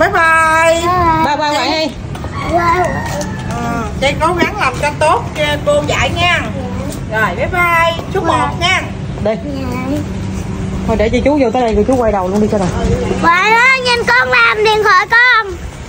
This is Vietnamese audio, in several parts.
Bye bye. Bye bye bạn đi. Chị cố gắng làm cho tốt cô dạy nha. Rồi bye bye. Chú một nha. Đi. Thôi để cho chú vô tới đây rồi chú quay đầu luôn đi cho rồi. Vậy đó, nhìn con làm điện thoại con.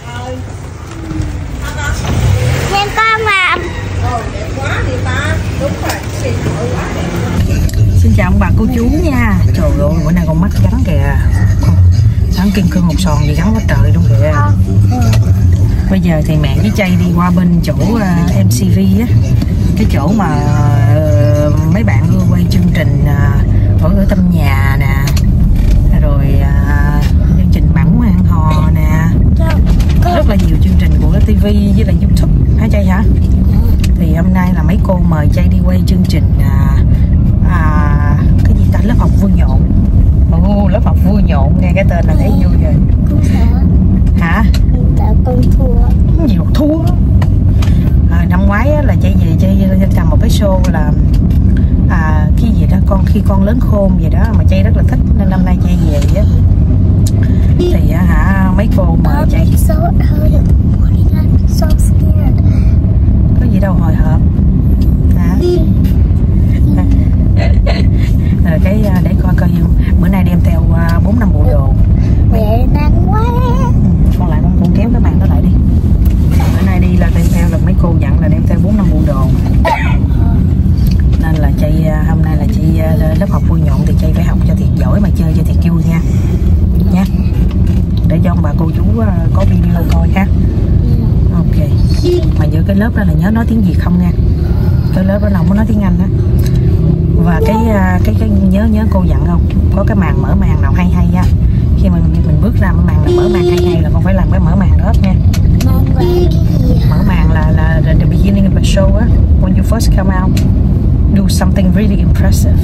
Nhìn con làm. Đẹp quá đi ta. Đúng rồi, điện thoại quá đẹp. Xin chào ông bà cô chú nha. Trời ơi, bữa nay con mắt gắn kìa. Sáng kim cương hột sòn gì gắn quá trời luôn kìa. Bây giờ thì mẹ với Chay đi qua bên chỗ MCV á, cái chỗ mà mấy bạn ưa quay chương trình ở trong nhà nè, rồi chương trình mặn hẹn hò nè, rất là nhiều chương trình của TV với lại YouTube hả Chay hả? Thì hôm nay là mấy cô mời Chay đi quay chương trình cái gì ta, lớp học vui nhộn. Lớp học vui nhộn, nghe cái tên là thấy vui rồi. Hả? Con thua. Nhiều thua. Năm ngoái á, là Chay về Chay làm một cái show là cái gì đó khi con lớn khôn vậy đó mà Chay rất là thích, nên năm nay Chay về á thì mấy cô mời Chay. Có gì đâu hồi hộp hả? Rồi cái để coi bữa nay đem theo 4-5 bộ đồ. Mẹ nắng quá. Con lại con kéo cái bàn đó lại đi. Bữa nay đi là đem theo là mấy cô dặn là đem theo 4-5 bộ đồ. Nên là Chay hôm nay là chị lớp học vui nhộn thì Chay phải học cho thiệt giỏi mà chơi cho thiệt vui nha. Nha. Để cho ông bà cô chú có video coi ha. Ok. Mà giữa cái lớp đó là nhớ nói tiếng Việt không nha. Cái lớp đó nào muốn nói tiếng Anh á. Và cái nhớ cô dặn không? Có cái màn mở màn nào hay á. Khi mà mình bước ra mở màn là mở màn hay là con phải làm cái mở màn đó hết nha. Mở màn là the beginning of the show á. When you first come out, do something really impressive.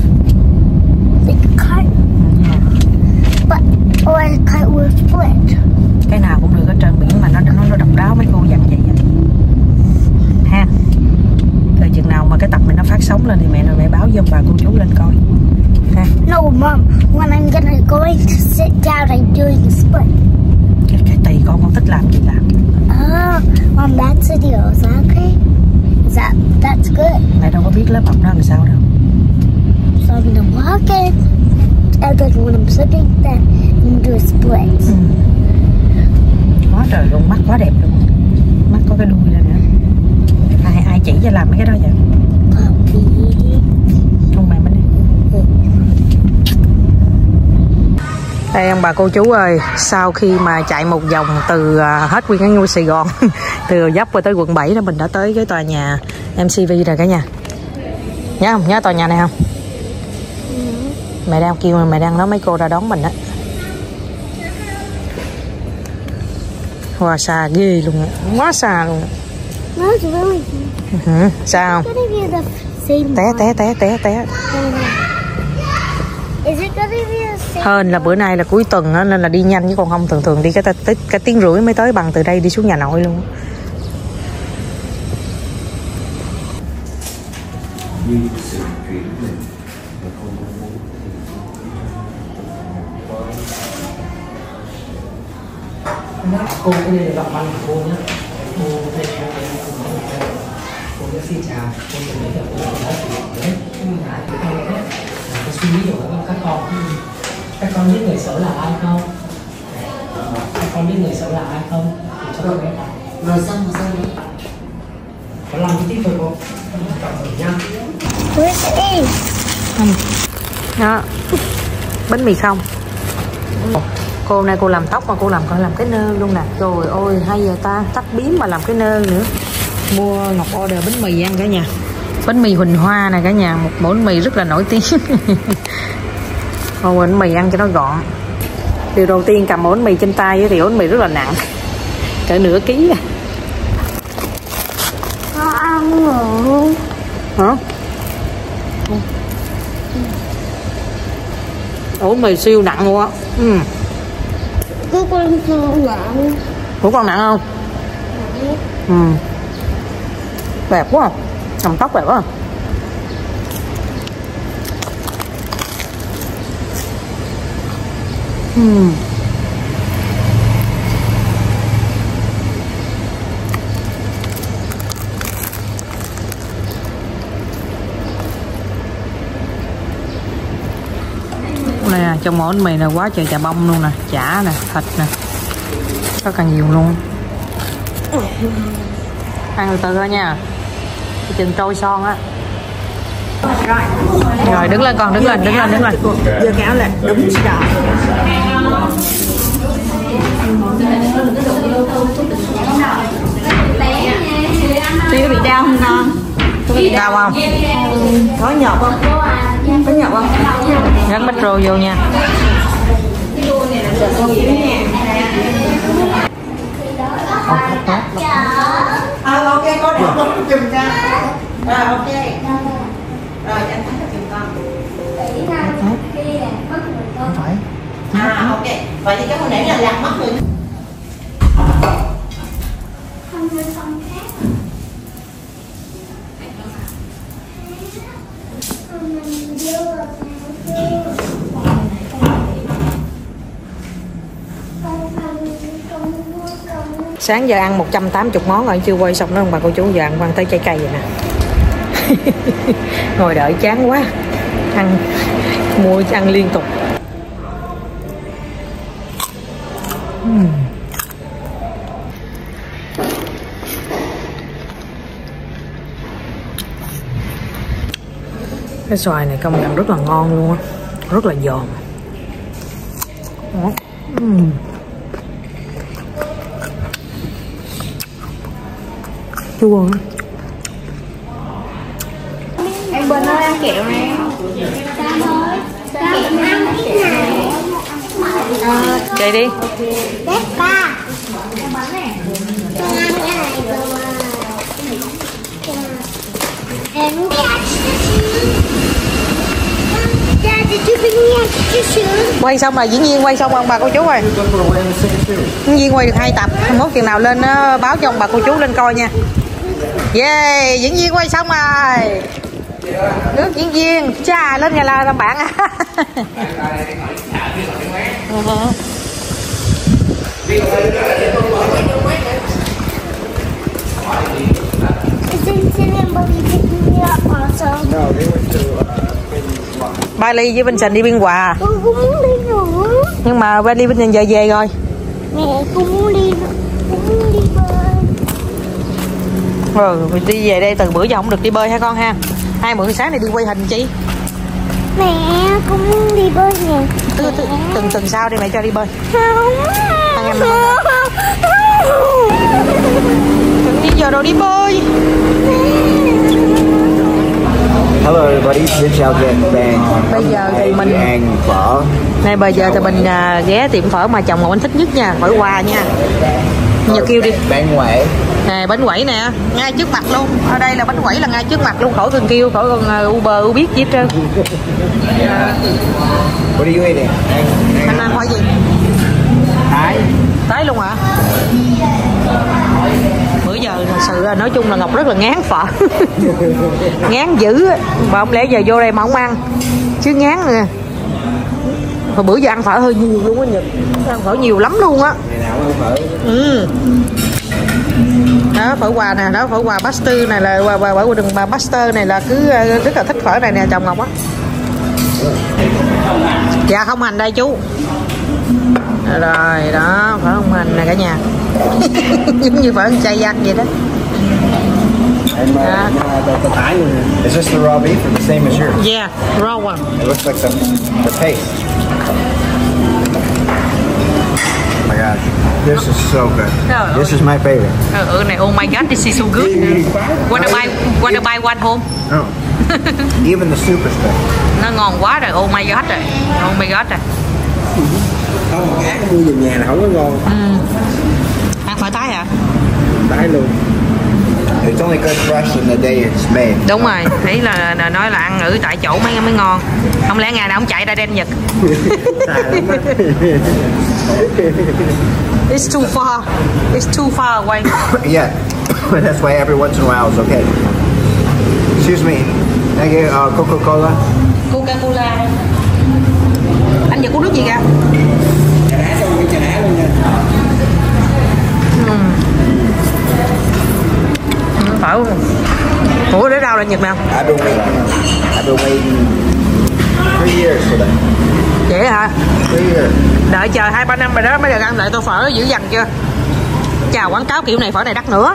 Cái nào cũng được ở trên biển mà nó độc đáo, mấy cô dặn vậy ha. Thời chừng nào mà cái tập này nó phát sóng lên thì mẹ báo cho ông bà cô chú lên coi ha. No mom, when I'm going to sit down and doing a split. Cái tùy con thích làm gì làm. Mom, that's a deal. Is that okay? That's good. Mẹ đâu có biết lớp học đó làm sao đâu. So I'm gonna walk in, and then when I'm sitting there, I'm gonna do a split. Quá trời luôn, mắt quá đẹp luôn. Mắt có cái đuôi lên nữa. Ai chỉ cho làm mấy cái đó vậy? Không mày mới đi. Đây ông bà cô chú ơi, sau khi mà chạy một vòng từ hết nguyên cái Sài Gòn từ dốc qua tới quận 7 đó, mình đã tới cái tòa nhà MCV rồi cả nhà. Nhớ không? Nhớ tòa nhà này không? Mẹ đang kêu, mẹ đang nói mấy cô ra đón mình đó. Hoa xa ghê luôn, quá xa luôn. Sao không? Té. Hên là bữa nay là cuối tuần á, nên là đi nhanh chứ còn không thường đi cái tiếng rưỡi mới tới, bằng từ đây đi xuống nhà nội luôn. Cô có đi gặp anh của cô nhé. Cô xin chào. Cô sẽ lấy được cái suy nghĩ của các con biết người xấu là ai không? Các con biết người xấu là ai không? Để cho con bé rồi xong nữa. Có làm cái tiếp thôi cô. Nha. Đó. Bánh mì không? Cô này cô làm tóc mà cô làm cái nơ luôn nè. Trời ơi, hay giờ ta tắt bím mà làm cái nơ nữa. Mua Ngọc order bánh mì ăn cả nhà. Bánh mì Huỳnh Hoa này cả nhà, một bánh mì rất là nổi tiếng. Một bánh mì ăn cho nó gọn. Điều đầu tiên cầm bánh mì trên tay thì bánh mì rất là nặng, cỡ nửa ký. Có ăn rồi. Hả? Bánh mì siêu nặng luôn á. Cái con siêu nặng. Ủa con nặng không? Đẹp quá à. Cầm tóc đẹp quá à. trong ổ bánh mì là quá trời chà bông luôn nè, chả nè, thịt nè, có càng nhiều luôn. Ăn từ từ thôi nha, chừng trôi son á. Rồi đứng lên con, đứng lên. Giờ kéo lên, đúng rồi. Tuy có bị đau không con? Đau không? Có nhọt không? Có nhọt không? Gắn micro vô nha. Ok, có được không? Chùm ra. Rồi, ok. Rồi, anh thấy là chùm con. Không phải. Ok. Vậy thì cái hồi nãy là làm mất rồi. Sáng giờ ăn 180 món rồi chưa quay xong đó ông bà cô chú, giờ ăn quan tới trái cây vậy nè. Ngồi đợi chán quá, mua ăn liên tục. Cái xoài này công nhận rất là ngon luôn á, rất là giòn. Chua á. Em bên nó ăn kẹo nè. Chạy đi. Đẹp ba. Quay xong là diễn viên quay xong ông bà cô chú ơi. Diễn viên quay được 2 tập, mốt chừng nào lên báo cho ông bà cô chú lên coi nha. Yeah, diễn viên quay xong rồi. Nước diễn viên, cha lên nhà là làm bạn à. Bali với Vincent đi Biên Hòa. Con cũng muốn đi nữa. Nhưng mà Bali Vincent giờ về rồi. Mẹ cũng muốn đi bơi. Đi về đây từ bữa giờ không được đi bơi ha con ha. Hai bữa sáng này đi quay hình chi. Mẹ cũng muốn đi bơi nè. Tuần sau đi mẹ cho đi bơi. Không. Đừng đi giờ đâu đi bơi. Hello everybody, xin chào các bạn. Bây giờ thì mình ăn phở. Này bây giờ thì mình ghé tiệm phở mà chồng anh thích nhất nha, phở Hòa nha. Giờ kêu đi. Bánh quẩy. Nè bánh quẩy nè, ngay trước mặt luôn. Ở đây là bánh quẩy là ngay trước mặt luôn, khỏi cần kêu, khỏi cần Uber Uber gì hết trơn. What are you eating? Anh ăn hỏi gì? Thái luôn hả? Bữa giờ thật sự là nói chung là Ngọc rất là ngán phở. Ngán dữ mà không lẽ giờ vô đây mà không ăn chứ ngán nè. Hồi bữa giờ ăn phở hơi nhiều luôn á Nhật, ăn phở nhiều lắm luôn á. Ngày nào ăn phở? Đó phở Hòa nè, đó phở Hòa Buster này là phở đừng mà Buster này là cứ rất là thích phở này nè chồng Ngọc á. Dạ không hành đây chú. Rồi đó phở không hành nè cả nhà. Giống như phở ăn chay ăn vậy đó. The Thai one. Is this the raw beef or the same as yours? Yeah, raw one. It looks like the paste. Oh my god, this is so good. This is my favorite. Này, oh my god, this is so good. Wanna buy one home? No. Even the soup is good. Nó ngon quá rồi, oh my god rồi. Oh my god rồi. Không, mà khác mua về nhà là không có ngon. Ăn phở Thái hả? Thái luôn. It's only good fresh in the day it's made. Đúng rồi, ý là nói là ăn ở tại chỗ mới ngon. Không lẽ ngày nào không chạy ra đây Nhật. It's too far. It's too far away. Yeah, that's why every once in a while is okay. Excuse me, can I get Coca-Cola? Coca-Cola. Anh Nhật uống nước gì kìa? Trà đá luôn nha. Phở. Ủa để đâu là Nhật nào? I've been waiting years for that. Vậy hả? 3 years. Đợi chờ 2-3 năm rồi đó mới được ăn lại tô phở dữ dằn chưa? Chào quảng cáo kiểu này phở này đắt nữa.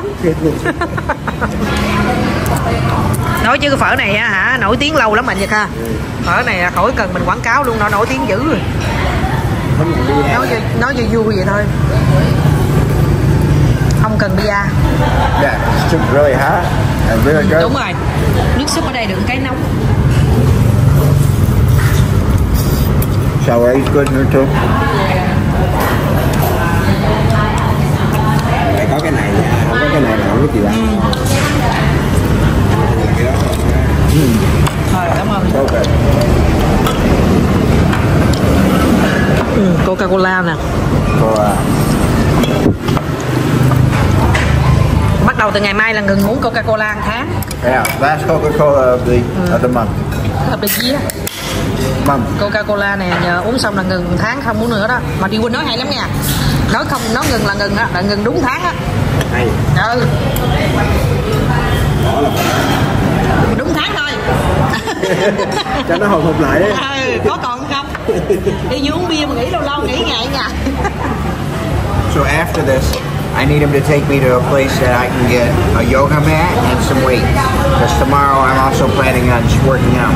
Nói chứ cái phở này hả nổi tiếng lâu lắm anh Nhật ha. Phở này khỏi cần mình quảng cáo luôn, nó nổi tiếng dữ rồi. Nói cho vui vậy thôi. Không cần bia. Yeah, it's just really hot and really good. Đúng rồi. Nước súp ở đây đựng cái nóng. Celery's good nữa too. Có cái này, không có cái này là không có gì ăn. Thôi cảm ơn. Okay. Coca-Cola nè. Bắt đầu từ ngày mai là ngừng uống Coca-Cola 1 tháng. Yeah, last Coca-Cola of the month. Hợp lý gì á? Coca-Cola này nhờ uống xong là ngừng 1 tháng không uống nữa đó. Mà đi Quỳnh nói hay lắm nha. Nói không nó ngừng là ngừng á, là ngừng đúng tháng á. Hay. Ừ. Đúng tháng thôi. Cho nó hồi hộp lại đấy. Có còn không? Đi vô uống bia mà nghỉ lâu lâu nghỉ ngày nha. So after this, I need him to take me to a place that I can get a yoga mat and some weights. Because tomorrow I'm also planning on just working out.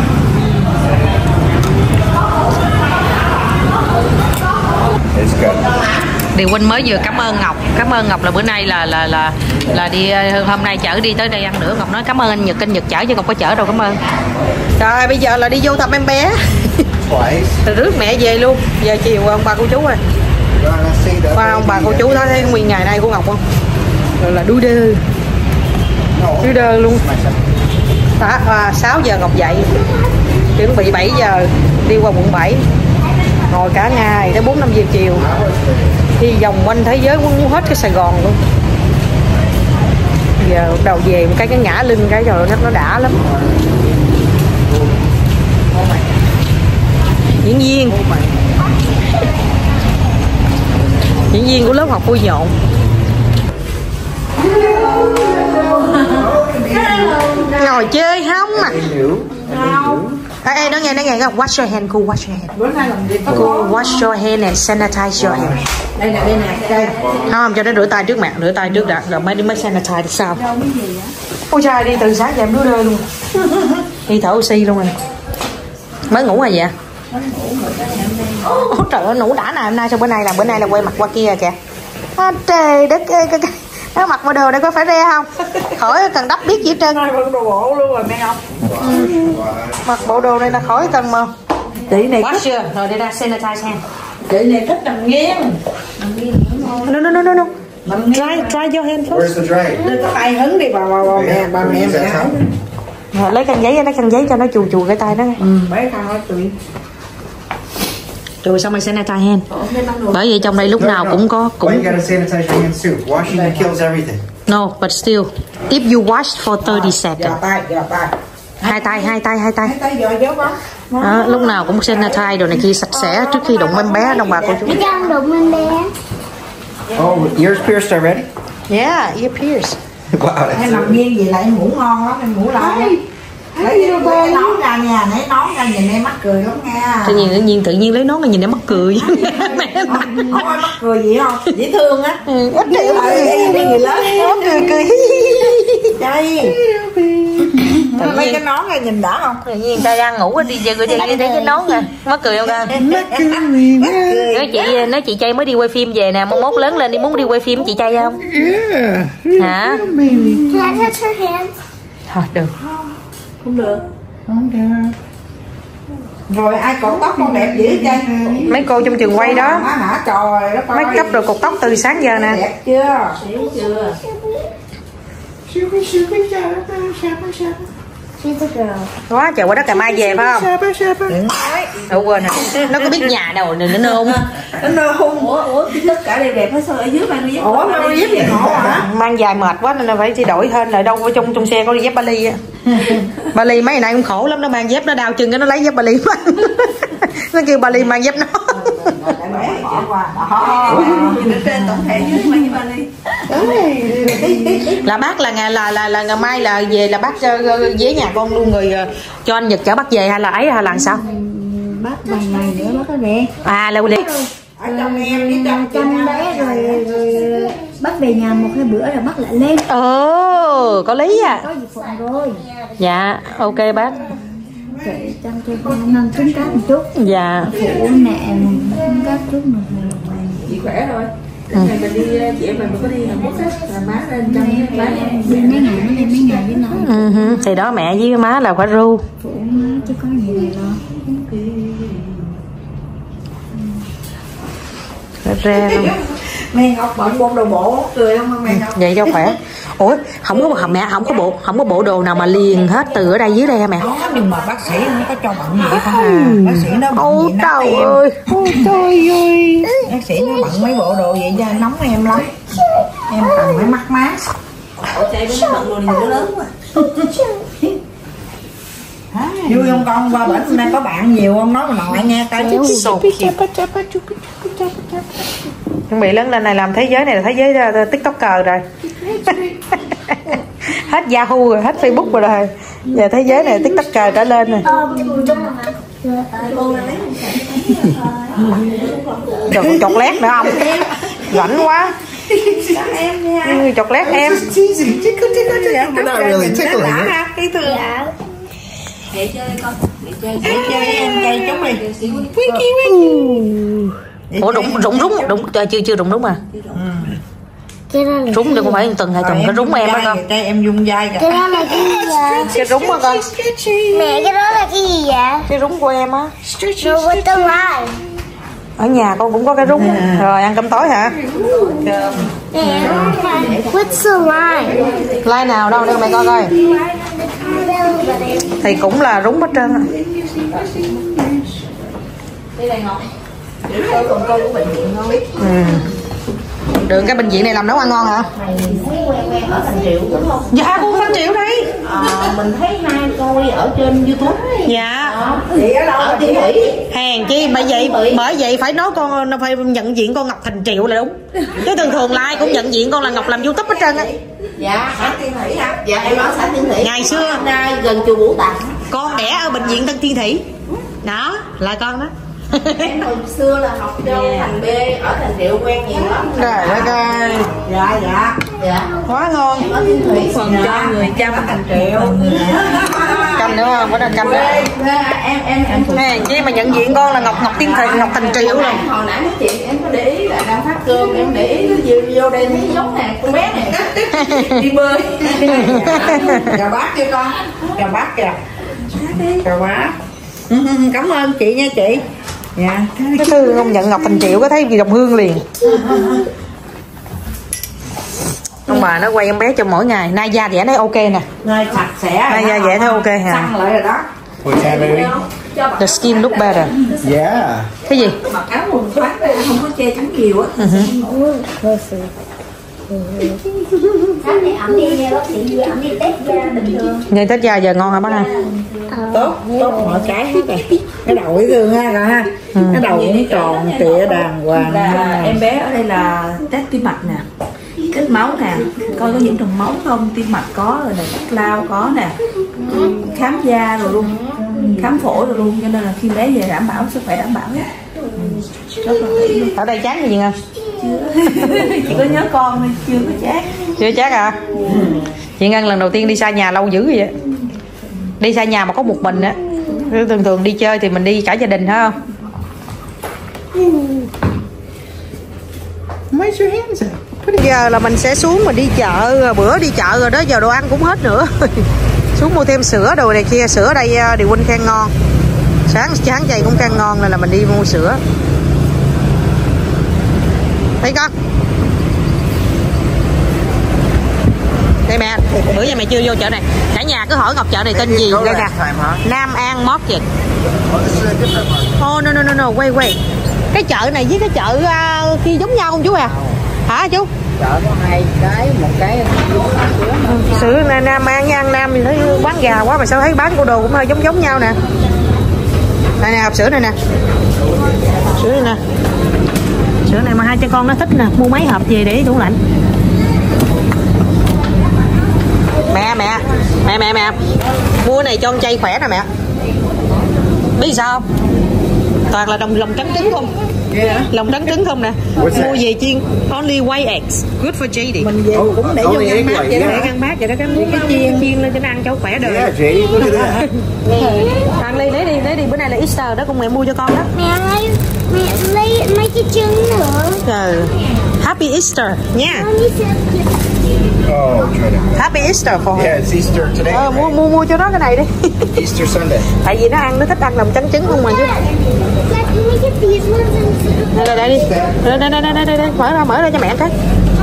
It's good. Điều Huynh mới vừa cảm ơn Ngọc là bữa nay là đi hôm nay chở đi tới đây ăn nữa. Ngọc nói cảm ơn anh Nhật chở chứ Ngọc có chở đâu, cảm ơn. Rồi bây giờ là đi vô thăm em bé. Rồi rước mẹ về luôn. Giờ chiều ông bà cô chú rồi. Qua ông bà cô chú thấy nguyên ngày nay của Ngọc không? Rồi là đuôi đơ luôn. 6 giờ Ngọc dậy, chuẩn bị 7 giờ đi qua quận 7, ngồi cả ngày tới 4-5 giờ chiều, đi vòng quanh thế giới muốn hết cái Sài Gòn luôn. Giờ bắt đầu về một cái ngã lưng cái rồi nó đã lắm. Diễn viên của lớp học vui nhộn. Ngồi chơi không mà. Ê, nó nghe wash your hand, cô wash your hand. Cô wash your hand and sanitize your hand. Đây nè. Không, cho nó rửa tay trước mặt, rửa tay trước đã, rồi mới sanitize thì sao? Ôi trời, đi từ sáng giờ em đứa đơ luôn. Đi thở oxy luôn rồi. Mới ngủ rồi vậy? Trời ơi, ngủ đã nào hôm nay, sao bữa nay là quay mặt qua kia kìa. Trời đất ơi, nó mặc bộ đồ đây có phải re không? Khỏi cần đắp biết gì hết trơn. Mặc đồ bộ luôn rồi mẹ không? Mặc bộ đồ này là khỏi cần mà. Chị này Wash chưa? Rồi để ra sanitize hand. Chị này thích nằm nghiêng. No. Try your hand first. Where's the drain? Đưa cái tay hứng đi bà mẹ. Rồi, lấy khăn giấy cho nó chù cái tay nó. Mấy khăn hết tụi. Rồi xong rồi sanitize hand. Bởi vì trong đây lúc nào cũng có Why you gotta sanitize your hands too? Washing kills everything. No, but still, if you wash for 30 seconds. Giờ tay. Hai tay. Hai tay giờ Đó, lúc nào cũng sanitize đồ này kia sạch sẽ trước khi đụng em bé đông bà cô chú. Đi ăn đụng em bé. Oh, ears pierced already? Yeah, ear pierce. Wow, em nằm nghiêng vậy là em ngủ ngon lắm, em ngủ lại. Lấy cái nón ra nha, lấy nón ra nhìn em mắc cười lắm nha. Tự nhiên lấy nón ra nhìn em mắc cười. Không ai mắc cười gì không? Dễ thương á. Ít triệu đi người lớn cười. Đây. Lấy cái nón ra nhìn đã không? Tự nhiên ta đang ngủ đi về rồi thấy cái nón rồi mắc cười không em? Nói chị Chay mới đi quay phim về nè, mốt lớn lên đi muốn đi quay phim chị Chay không? Hả? Can I touch her hands? Thôi được. Không được. Rồi ai cột tóc con đẹp dữ vậy? Mấy cô trong trường quay đó. Hả trời đất ơi. Make up rồi cột tóc từ sáng giờ nè. Đẹp chưa? She's a girl. Quá trời, qua đó Cà Mai về phải không? Đâu quên rồi. Nó có biết nhà đâu nữa không? Nó hung. Ủa tất cả đều đẹp hết sao ở dưới mang dép? Ủa mang dép gì ngộ hả? Mang dài mệt quá nên là phải đổi hên lại, đâu có trong xe có dép Bali á. Bali mấy ngày nay cũng khổ lắm, nó mang dép nó đau chân cái nó lấy dép Bali mang. Nó kêu Bali mang dép nó. Là bác là ngày mai là về là bác ghé nhà con luôn rồi cho anh Nhật chở bác về hay là sao? bác vài ngày nữa bác có về. À lâu đi. Ở trong em với trong Chăm bé rồi bác về nhà 1-2 bữa rồi bác lại lên. Ồ, có lý à. Có gì phận rồi. Dạ, ok bác. Để chăm cho con ăn trứng cá một chút. Dạ. Phụ mẹ trứng cá chút mà. chị khỏe rồi. Ngày mình đi chị mình có đi Hàn Quốc á, là má lên trong má Đi mấy ngày với nó. Thì đó mẹ với má là phải ru. Phụ má chứ có gì này đâu. Ra luôn. mẹ Ngọc bận bộ đồ bộ cười không mẹ Ngọc? Vậy cho khỏe. Ủa, mẹ không có bộ đồ nào mà liền hết từ ở đây dưới đây hả mẹ? Đó, nhưng mà bác sĩ không có cho bận vậy con à. Bác sĩ nó bận Ôi vậy trời em. ơi. Ôi trời ơi. Bác sĩ nó bận mấy bộ đồ vậy ra nóng em lắm. Em cần phải mắc mát. Chạy với nó bận đồ nhiều lớn quá. Vui không con? Qua bển hôm nay có bạn nhiều không? Nói mà nội nghe coi. Chuẩn bị lớn lên này làm thế giới này là thế giới TikToker rồi. Hết Yahoo rồi, hết Facebook rồi. Giờ thế giới này TikToker trở lên rồi. Trời, chọt lét nữa không? Rảnh quá. Chọt lét em. Vậy chơi con. Vậy chơi em chơi chúng đi. Ủa rụng chưa rụng đúng à? Rúng đừng có phải tuần 2 tuần, cái rúng em đó con. Cái em dung dai kìa. Cái đó là cái gì vậy? Cái rúng á con. Mẹ cái đó là cái gì vậy? Cái rúng của em á. Rồi với tương lai. Ở nhà con cũng có cái rúng. Rồi ăn cơm tối hả? Mẹ with slime. Like nào đâu mẹ coi coi. Thì cũng là rúng hết trơn á. Đây này Ngọc. Để coi con của bệnh viện không? Được, cái bệnh viện này làm nấu ăn ngon hả? Ở Thành Triệu đúng không? Dạ con Thanh Triệu đây. Mình thấy hai coi ở trên YouTube. Dạ. Chị ở đâu ở Thiên Thủy? Hèn chi bởi vậy phải nói con phải nhận diện con Ngọc Thành Triệu là đúng. Chứ thường like cũng nhận diện con là Ngọc làm YouTube hết trơn á. Dạ, xã Thiên Thủy hả? Dạ em ở xã Thiên Thủy. Ngày xưa gần chùa Vũ Tạc. con đẻ ở bệnh viện Tân Thiên Thủy. Đó, là con đó. Em hồi xưa là học cho Thành B ở Thành Triệu quen nhiều lắm. Trời đất ơi. Dạ. Quá ngon. Ở Thiên Thủy phần cho người chăm Thành Triệu. Canh nữa không? Có canh nữa. Em Nè, chứ mà nhận diện con là Ngọc Thành Triệu rồi. Hồi nãy nói chuyện em có để ý là đang phát cơm, em để ý nó vô đây thấy giống nè, con bé này đi bơi. Chào bác kêu con. Chào bác kìa. Chào bác. Cảm ơn chị nha chị. Dạ. Cái thư không nhận Ngọc Thành Triệu có thấy gì đồng hương liền. Ông bà nó quay em bé cho mỗi ngày. Nay da dẻ thấy ok nè. Nơi sạch sẽ. Nay da dẻ thấy ok hả? Xăng lại rồi đó. What's that, baby? The skin look better. Yeah. Cái gì? Mặc áo quần thoáng đây không có che chắn nhiều á. Sáng này ẩm đi nha bác sĩ, ẩm đi test da bình thường. Nghe tết da giờ ngon hả bác ha? Tốt mọi cái hết rồi. Cái đầu cái thương ha rồi ha. Cái đầu cũng tròn trịa đàng hoàng. Em bé ở đây là test tim mạch nè, test máu nè, coi có nhiễm trùng máu không, tim mạch có rồi nè, test lao có nè, khám da rồi luôn, khám phổi rồi luôn, cho nên là khi bé về đảm bảo sức khỏe đảm bảo hết. Rất là kỹ luôn. Ở đây chán cái gì không? Chỉ có nhớ con thôi, chưa có chát. Chưa chán à? Chị Ngân lần đầu tiên đi xa nhà lâu dữ vậy. Đi xa nhà mà có một mình á. Thường đi chơi thì mình đi cả gia đình phải không? Bây giờ là mình sẽ xuống mà đi chợ. Bữa đi chợ rồi đó, giờ đồ ăn cũng hết nữa. Xuống mua thêm sữa đồ này kia. Sữa ở đây Điều Huynh khen ngon. Sáng dậy cũng khen ngon nên là mình đi mua sữa. Thấy con. Đây mẹ, bữa giờ mẹ chưa vô chợ này. Cả nhà cứ hỏi Ngọc chợ này tên gì đây nè. Nam An Market. Oh no, wait. Cái chợ này với cái chợ kia giống nhau không chú à? Hả chú? Chợ có hai cái, một cái Sữa Nam An với An Nam thì thấy bán gà quá mà sao thấy bán cô đồ cũng hơi giống nhau nè. Đây nè, hộp sữa này nè. Sữa này nè. Sữa này mà hai cha con nó thích nè, mua mấy hộp về để tủ lạnh. Mẹ mua này cho con chay khỏe nè mẹ. Biết sao không? Toàn là lòng trắng trứng không? Lòng trắng trứng không nè. Mua về chiên. Only white eggs. Good for JD. Mình về cũng để vô ngăn mát vậy đó. Để ngăn mát vậy đó, cái muốn cái chiên lên cho nó ăn cho khỏe đời. Yeah, JD, look at that. Ăn đi, lấy đi, bữa nay là Easter đó, con mẹ mua cho con đó. Mẹ lấy mấy cái trứng nữa. Happy Easter nha. Oh, try to. Happy Easter for her. Yeah, it's Easter today. Mua cho nó cái này đi. Easter Sunday. Tại vì nó thích ăn lòng trắng trứng không mà chứ. Đây đi. Đây. Mở ra cho mẹ cái.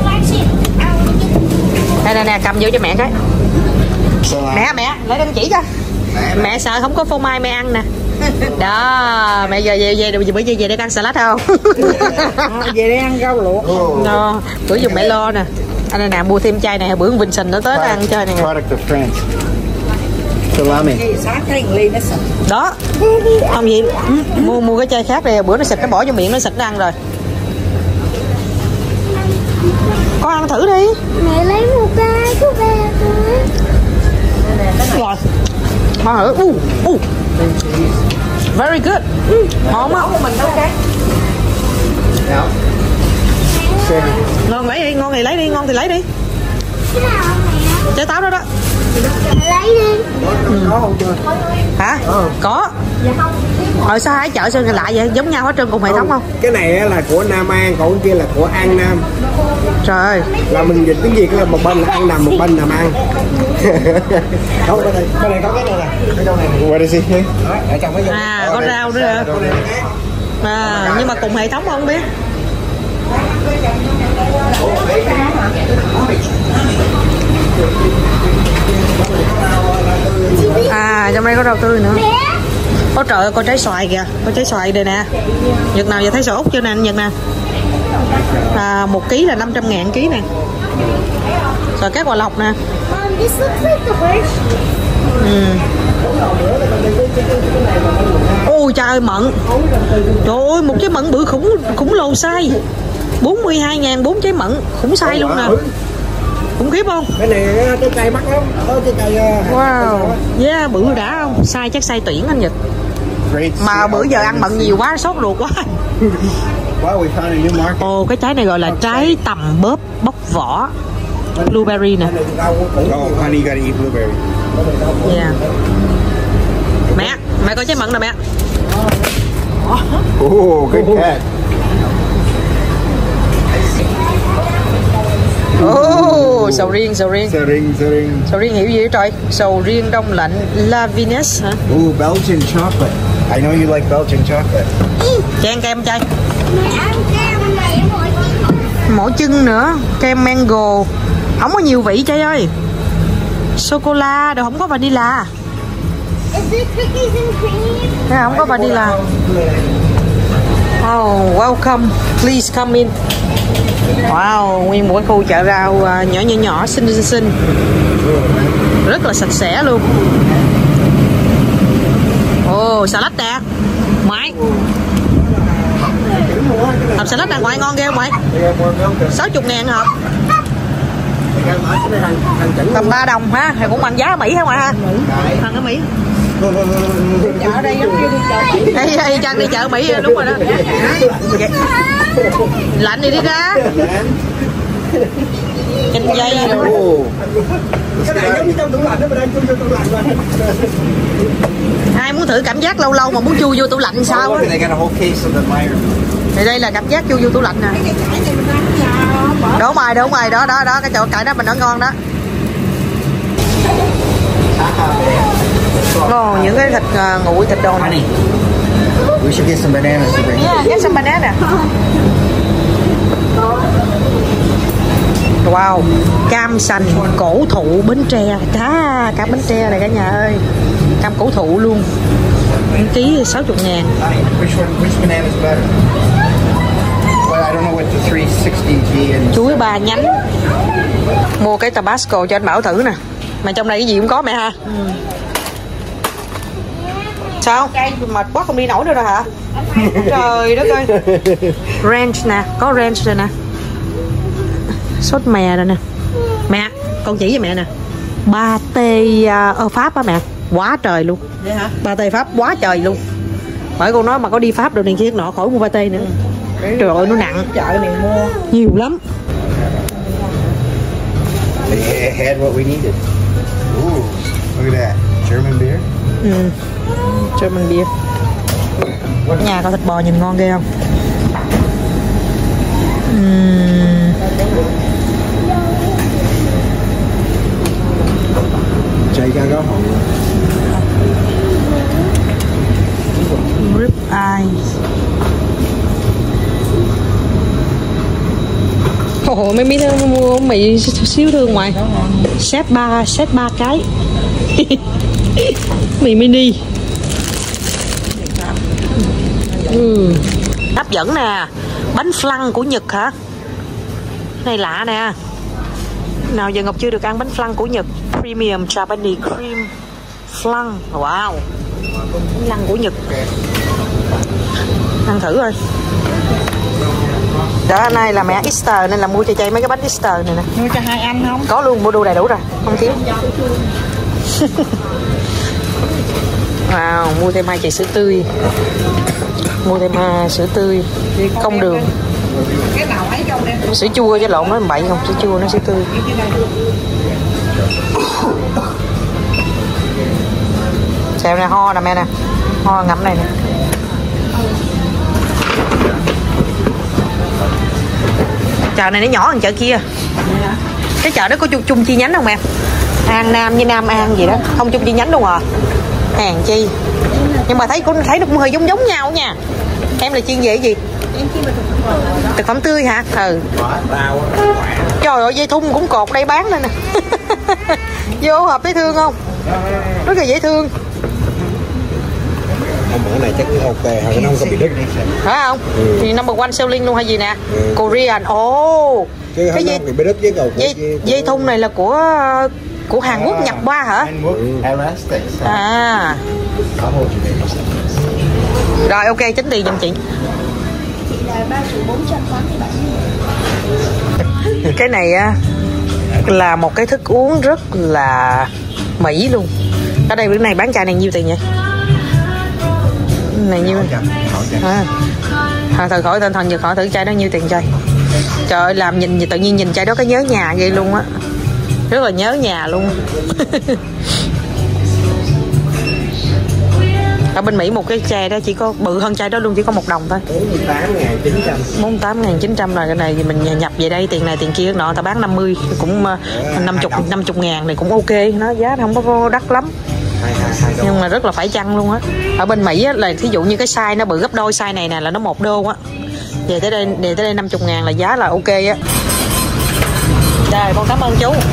Đây nè, cầm vô cho mẹ cái. Mẹ, lấy đăng chỉ cho. Mẹ sợ không có phô mai mẹ ăn nè. Đó, mẹ giờ về bữa giờ về để ăn salad không? Về đây ăn rau luộc. Nó, bữa dùng mẹ lo nè. Anh này nè, mua thêm chai này, bữa Vincent nó tới nó ăn chơi này. Product of France. Salami. Sáng cái ly nó sạch. Đó. Không gì, mua cái chai khác này, bữa nó xịt nó bỏ vô miệng nó xịt nó ăn rồi. Con ăn thử đi. Mẹ lấy một cái của ba thôi. Rồi. Con thử. Very good. Ngon á. Mình đâu cái. Now. Ngon lấy đi, ngon thì lấy đi, Cái nào mẹ? Trái táo đó đó. Lấy đi. Hả? Có. Ở sao hai chợ sao lạ vậy? Giống nhau hết trơn cùng hệ thống không? Cái này là của Nam An, còn cái kia là của An Nam. Trời ơi. Là mình dịch tiếng Việt là một bên là An Nam, một bên là Nam An. Không, bên này có cái này nè. Cái đâu này. What is it here? Ở trong cái Có rau nữa hả? Nhưng mà cùng hệ thống không biết. Trong đây có rau tươi nữa. Trời ơi, con trái xoài kìa, có trái xoài đây nè. Nhật nào giờ thấy xoài Úc chưa nè anh Nhật nè. 1 ký là 500.000 ký nè. Xoài cát Hòa Lộc nè. This looks like the Hershey. Ôi trời ơi, mận. Trời ơi, một trái mận bự khủng lồ size. 42.000 4 trái mận, khủng size luôn nè. Khủng khiếp không? Cái này cái cây mắc lắm. Cái cây wow. Yeah, bự đã không? Size chắc size tuyển anh Nhật. Mà bữa giờ ăn mận nhiều quá, sốt ruột quá. Ồ, cái trái này gọi là trái tằm bóp bóc vỏ. Blueberry nè. Oh, honey, you gotta eat blueberry. Yeah. Mẹ coi trái mận nè mẹ. Oh, good cat. Sầu riêng. Sầu riêng hiểu gì trời? Sầu riêng đông lạnh La Venus hả? Belgian chocolate. I know you like Belgian chocolate. Kem chay. Mẹ ăn kem này Mỗi chân nữa. Kem mango. Không có nhiều vị trai ơi. Sô-cô-la, đâu không có vanilla. Is it cookies and cream? Thế không có vanilla. Oh, welcome. Please come in. Wow, nguyên một cái khu chợ rau nhỏ xinh. Rất là sạch sẽ luôn. Salad nè. Mày. Hộp salad này ngoài ngon ghê không mày? 60.000 hộp. Tầm 3 đồng ha, thì cũng bằng giá Mỹ hả mày ha? Thằng ở Mỹ. Chợ đây giống như đi chợ Mỹ. Đây Trang đi chợ Mỹ đúng rồi đó. Lạnh đi đi ra. Chanh dây. Ai muốn thử cảm giác lâu lâu mà muốn chui vô tủ lạnh sao á? Thì đây là cảm giác chui vô tủ lạnh nè. Đúng rồi, đó cái chỗ cải đó mình nó ngon đó. Những cái thịt nguội, thịt đồ này. We should get some bananas. Yeah, get some banana. Wow, cam sành cổ thụ Bến Tre, cam Bến Tre này cả nhà ơi. Cam cổ thụ luôn. 1 ký 60.000. Which banana is better? Well, I don't know what the 360G and Chuối 3 nhánh. Mua cái Tabasco cho anh Bảo thử nè. Mà trong này cái gì cũng có mẹ ha. Sao? Mệt quá không đi nổi nữa rồi hả? Trời đất ơi. Ranch nè, có ranch rồi nè. Sốt mè rồi nè. Mẹ, con chỉ với mẹ nè. Pate ở Pháp á mẹ. Quá trời luôn. Vậy hả? Pate Pháp quá trời luôn. Bởi cô nói mà có đi Pháp đồ này kia nọ khỏi mua pate nữa. Trời ơi nó nặng. Chợ này mua nhiều lắm. They had what we needed. Ooh, look at that. German beer. German beer. Nhà có thịt bò nhìn ngon ghê không? Chạy ra đó hồng. Rib eye. Ồ, mấy miếng mua mì xíu thương ngoài. Set ba cái. Mì mini. Hấp dẫn nè. Bánh flan của Nhật hả? Này lạ nè. Nào giờ Ngọc chưa được ăn bánh flan của Nhật. Premium Japanese cream flan. Wow. Bánh flan của Nhật. Ăn thử coi. Đó, nay là mẹ Easter nên là mua cho Chay mấy cái bánh Easter này nè. mua cho hai anh không? Có luôn, mua đồ đầy đủ rồi, không thiếu. Wow, mua thêm 2 chai sữa tươi. Mua thêm sữa tươi không đường. Cái nào ấy trong đây. Sữa chua chứ lộn, nó bậy không, sữa chua nó sữa tươi. Xem nè, ho nè mẹ nè. Ho ngậm này nè. Chợ này nó nhỏ hơn chợ kia. Cái chợ đó có chung chi nhánh không em? An Nam với Nam An gì đó, không chung chi nhánh luôn à. Hàng chi. Nhưng mà thấy nó cũng hơi giống nhau nha. Em là chuyên về cái gì? Thực phẩm tươi hả? Ừ. Trời ơi, dây thun cũng cột đây bán đây nè. Vô hợp với Thương không? Rất là dễ thương. Bữa này chắc ok, nó không có bị đứt. Phải không? Thì number one selling luôn hay gì nè? Korean. Ồ. Cái gì? Bị đứt với cầu. Dây thun này là của Hàn Quốc nhập qua hả? À. Rồi ok, tính tiền giùm chị. Cái này á là một cái thức uống rất là Mỹ luôn. Ở đây bữa này bán chai này nhiêu tiền vậy? Này nhiêu? Thử khỏi tên Thần, giờ khỏi thử chai đó nhiêu tiền chai. Trời ơi, làm nhìn tự nhiên nhìn chai đó cái nhớ nhà ghê luôn á. Rất là nhớ nhà luôn. Ở bên Mỹ một cái chai đó chỉ có bự hơn chai đó luôn, chỉ có 1 đồng thôi. 48.900 là cái này thì mình nhập về đây tiền này tiền kia nọ ta bán 50 cũng 50 ngàn này cũng ok, nó giá không có đắt lắm. Nhưng mà rất là phải chăng luôn á. Ở bên Mỹ á, là thí dụ như cái size nó bự gấp đôi size này nè là nó $1 á. Về tới đây 50 ngàn là giá là ok á. Rồi con cảm ơn chú.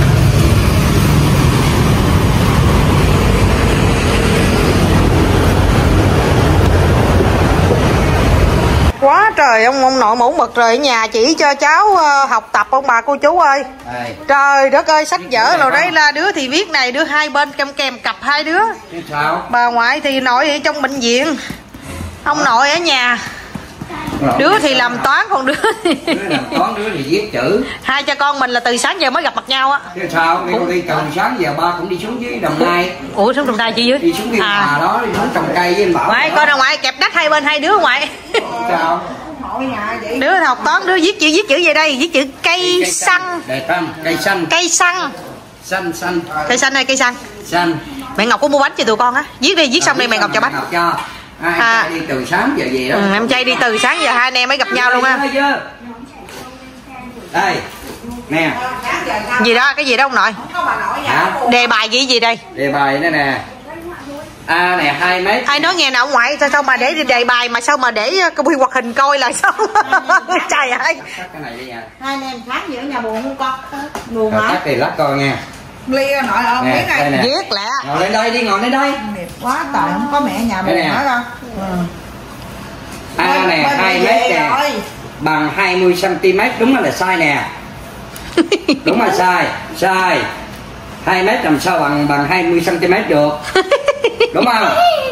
Quá trời ông nội mẫu mực rồi, ở nhà chỉ cho cháu học tập ông bà cô chú ơi. Trời đất ơi, sách vở rồi đấy, là đứa thì viết này, đứa hai bên kèm cặp hai đứa. Bà ngoại thì nội ở trong bệnh viện, ông nội ở nhà. Đứa thì làm toán, còn đứa làm toán, đứa thì viết chữ. Hai cha con mình là từ sáng giờ mới gặp mặt nhau á. Chứ sao? Đi từ sáng giờ ba cũng đi xuống dưới Đồng Nai. Ủa xuống Đồng Nai chi dưới? Đi xuống Biên Hòa đó, đi xuống trồng cây với anh Bảo. Ngoại coi ra ngoại kẹp đất hai bên hai đứa ngoại. Sao? Đứa học toán, đứa viết chữ về đây, viết chữ cây xăng. Cây xanh. Cây xăng. Xanh. Cây xanh hay cây xăng? Xanh. Mẹ Ngọc có mua bánh cho tụi con á. Viết đi, viết xong đây mẹ Ngọc cho bánh. Ngọc cho. Em trai đi từ sáng giờ gì đó. Em trai đi từ sáng giờ hai anh em mới gặp nhau luôn á. Đây nè. Gì đó, cái gì đó ông nội? Hả? Đề bài gì đây? Đề bài đây nè. A nè 2 mét. Ai nói nghe nào ông ngoại, sao mà để đề bài mà sao mà để cái quy hoạt hình coi là sao? Trời ơi. Cái này đi nha. Hai anh em khác gì ở nhà buồn không con? Buồn hả? Tắt thì lắc coi nha. Ly nội ơi, biết này. Viết lẹ. Ngồi lên đây đi, ngồi lên đây. Mệt quá trời, không có mẹ nhà buồn nữa đâu. A nè 2 mét nè. Bằng 20 cm, đúng là sai nè. Đúng là sai. 2 mét làm sao bằng 20 cm được. Đúng không?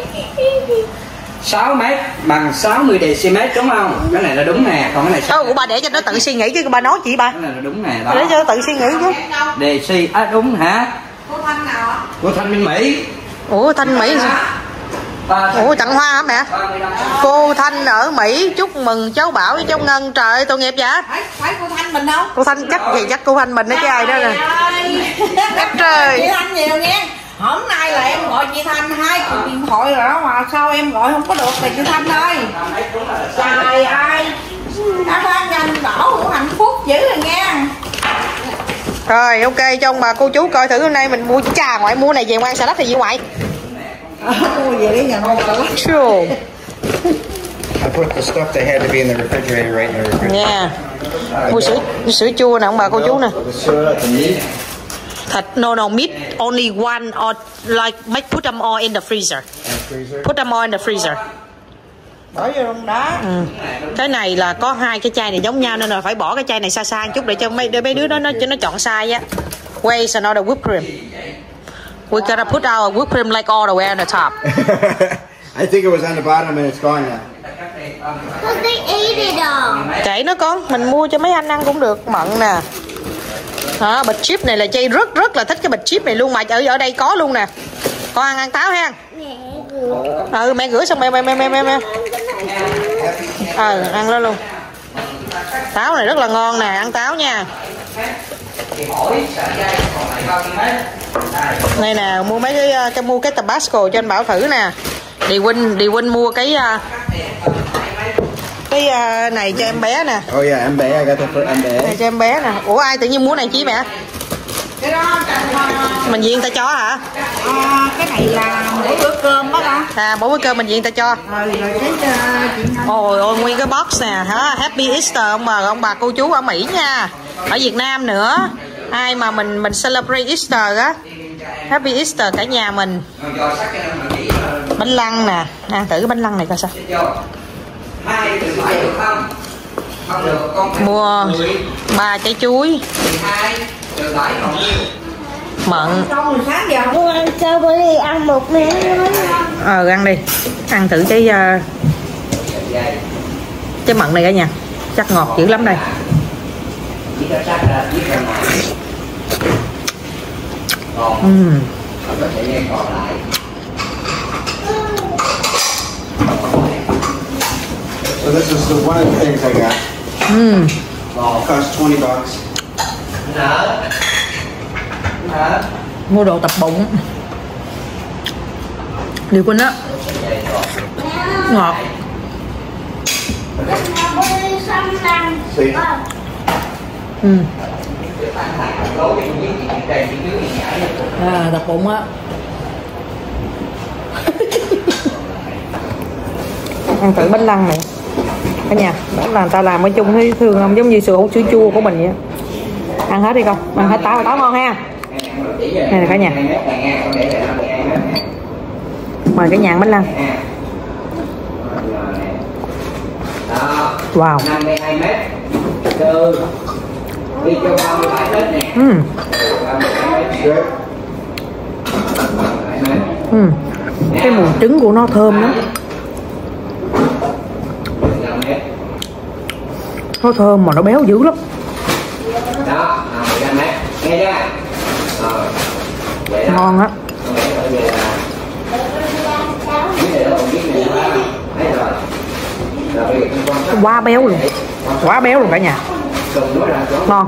6 mét bằng 60 dm đúng không? Cái này là đúng nè, còn cái này sai. Ủa bà để cho nó tự suy nghĩ chứ bà nói chị bà. Cái này là đúng nè đó. Để cho nó tự suy nghĩ chứ. Đề suy đúng hả? Cô Thanh nào ạ? Của Thanh Minh Mỹ. Ủa Thanh Mỹ sao? Ủa tặng hoa hả mẹ? Cô Thanh ở Mỹ chúc mừng cháu Bảo với cháu Ngân. Trời ơi tội nghiệp vậy. Phải cô Thanh mình không? Cô Thanh chắc gì chắc cô Thanh mình đó chứ ai đó nè. Trời. Chị Thanh nhiều nghe. Hôm nay là em gọi chị Thanh 2 cuộc điện thoại rồi đó mà sao em gọi không có được thì chị Thanh ơi. Trời ơi. Đã ban nhanh Bảo hữu hạnh phúc dữ rồi nghe. Rồi ok cho ông bà cô chú coi thử hôm nay mình mua trà ngoại mua này về ngoan salad thì gì ngoại. Mua về đi nhà nông salad. Sure. I put the stuff that had to be in the refrigerator right in the refrigerator. Nha. Mua sữa chua nè ông bà cô chú nè. The sữa, the meat. Thịt no meat only one or like make put them all in the freezer. Put them all in the freezer. Bỏ vô trong đó. Ừ. Cái này là có hai cái chai này giống nhau nên là phải bỏ cái chai này xa xa một chút để cho mấy đứa nó chọn size á. Where's another whipped cream? We gotta put our whipped cream like all the way on the top. I think it was on the bottom and it's gone now. Because they ate it all. Kệ nó con, mình mua cho mấy anh ăn cũng được, mận nè. Đó, bịch chip này là Chay rất là thích cái bịch chip này luôn mà ở đây có luôn nè. Con ăn táo ha. Ừ mẹ rửa xong mẹ. Ăn đó luôn. Táo này rất là ngon nè, ăn táo nha. Đây nè, mua mấy cái Tabasco cho anh Bảo thử nè. Đi Win mua cái này cho em bé nè. Oh yeah, em bé, I got that for em bé. Này cho em bé nè. Ủa ai tự nhiên mua này chi mẹ? Cái đó Mình diện ta cho hả? cái này là mỗi bữa cơm đó con. À mỗi bữa cơm mình diện ta cho. Rồi cái chị Ôi ôi nguyên cái box nè hả? Happy Easter ông bà cô chú ở Mỹ nha. Ở Việt Nam nữa. Ai mà mình celebrate Easter á. Happy Easter cả nhà mình. Bánh lăng nè. Ăn thử cái bánh lăng này coi sao. Mua 3 trái chuối. Mận. Cô ăn strawberry ăn một miếng. Ăn đi. Ăn thử trái mận này cả nhà. Chắc ngọt dữ lắm đây. So this is one of the things I got. It cost $20. Mua đồ tập bụng. Điều Quỳnh á. Ngọt. See? Tập bụng á. Ăn thử bánh lăng này cả nhà. Bánh lăng ta làm ở chung thấy thương không, giống như sữa chua của mình vậy. Ăn hết đi con, ăn hết táo ngon ha. Đây là cả nhà. Mời cả nhà ăn bánh lăng. Wow. Cái mùi trứng của nó thơm lắm. Nó thơm mà nó béo dữ lắm. Ngon á. Quá béo luôn. Quá béo luôn cả nhà. Ngon.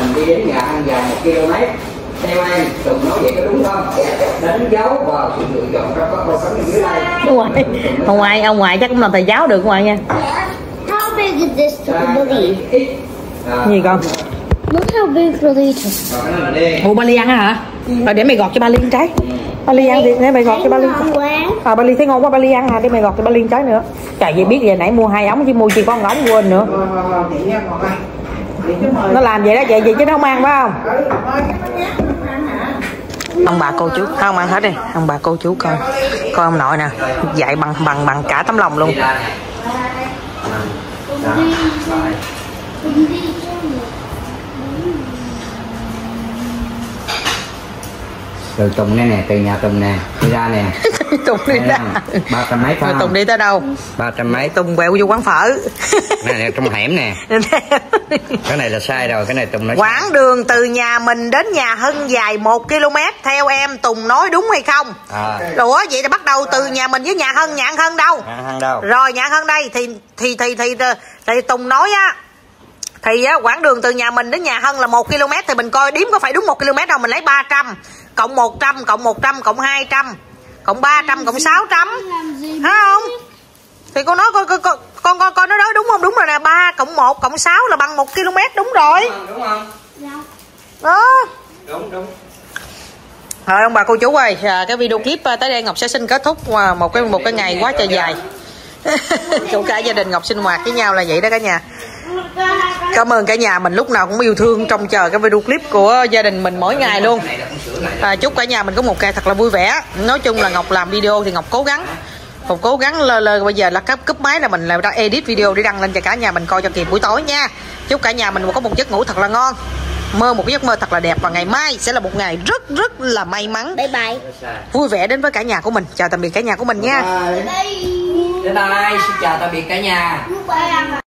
Ông ngoại chắc cũng làm thầy giáo được ngoại nha. How big is this balloon? Gì con? Look how big the balloon. Ủa ba Ly ăn hả? Rồi để mày gọt cho ba Ly trái. Ba Ly ăn đi, để mày gọt cho ba Ly. Ba Ly thấy ngon quá, ba Ly ăn hả? Để mày gọt cho ba Ly trái nữa. Trời vậy biết giờ nãy mua 2 ống chứ mua chỉ có 1 ống quên nữa. Nó làm vậy đó, vậy chứ nó không ăn phải không? Ông bà cô chú không ăn hết đi, ông bà cô chú coi ông nội nè, dạy bằng cả tấm lòng luôn. Từ Tùng nè, từ nhà Tùng nè, đi ra nè. Tùng đi ra. 300 mấy phải không? Tùng đi tới đâu? 300 mấy. Tùng quẹo vô quán phở. Này trong hẻm nè. Cái này là sai rồi, cái này Tùng nói. Quãng đường từ nhà mình đến nhà Hân dài 1 km, theo em Tùng nói đúng hay không? Ủa vậy là bắt đầu từ nhà mình với nhà Hân đâu? Nhà Hân đâu? Rồi nhà Hân đây thì Tùng nói á, thì á, quãng đường từ nhà mình đến nhà Hân là 1 km, thì mình coi điếm có phải đúng 1 km đâu, mình lấy 300 cộng 100 cộng 100 cộng 200 cộng 300 cộng 600, thấy không? Thì con nói con nói đó đúng không? Đúng rồi nè, 3 cộng 1 cộng 6 là bằng 1 km, đúng rồi. Đúng không? Đó. Đúng. Rồi ông bà cô chú ơi, cái video clip tới đây Ngọc sẽ xin kết thúc một cái ngày quá trời dài. Cũng cả gia đình Ngọc sinh hoạt với nhau là vậy đó cả nhà. Cảm ơn cả nhà mình lúc nào cũng yêu thương trông chờ cái video clip của gia đình mình mỗi ngày luôn. Chúc cả nhà mình có một ngày thật là vui vẻ. Nói chung là Ngọc làm video thì Ngọc cố gắng bây giờ là cúp máy là mình đang edit video để đăng lên cho cả nhà mình coi cho kịp buổi tối nha. Chúc cả nhà mình có một giấc ngủ thật là ngon, mơ một giấc mơ thật là đẹp, và ngày mai sẽ là một ngày rất là may mắn, Bye bye. vui vẻ đến với cả nhà của mình. Chào tạm biệt cả nhà của mình nha. Bye bye. Xin chào tạm biệt cả nhà.